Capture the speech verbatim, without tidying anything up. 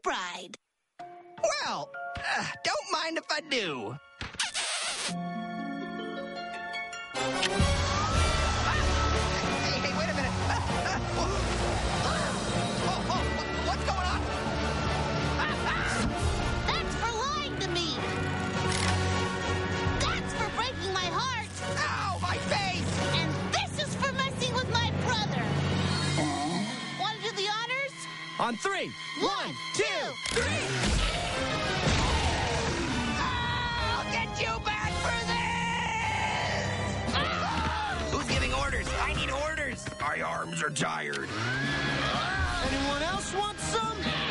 bride. Well, uh, don't mind if I do. Hey, hey, wait a minute. Whoa, whoa, what's going on? That's for lying to me. That's for breaking my heart. Ow, my face! And this is for messing with my brother. Want to do the honors? On three. One, two, three. I'll get you back for this! Who's giving orders? I need orders. My arms are tired. Anyone else want some?